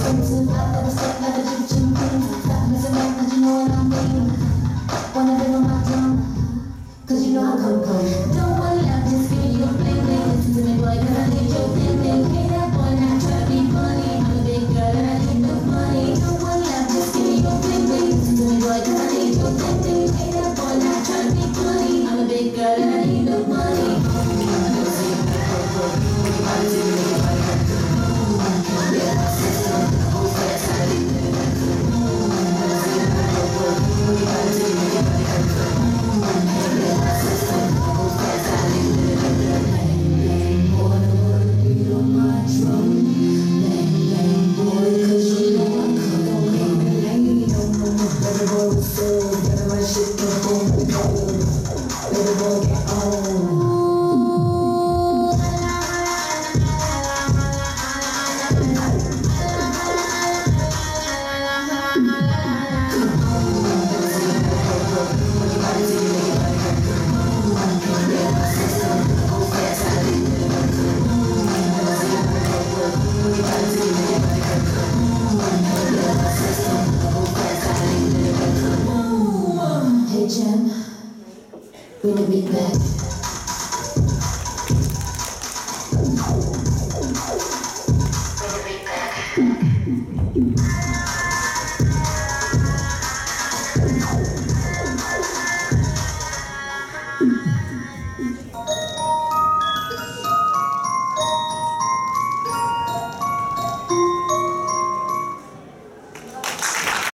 Expensive, I never step like a gypsy king. Stop messing around, cause you know what I mean. Wanna be on my tongue, cause you know I come close. Don't wanna laugh, just give me your bling bling. Listen to me, boy, cause I need your bling bling. Hey, that boy, not try to be funny. I'm a big girl and I need no money. Don't wanna laugh, just give me your bling bling. Listen to me, boy, cause I need your bling bling. Hey, that boy, not try to be funny. I'm a big girl and I need no money. Hey Jen, bring the beat back. Bring the beat back.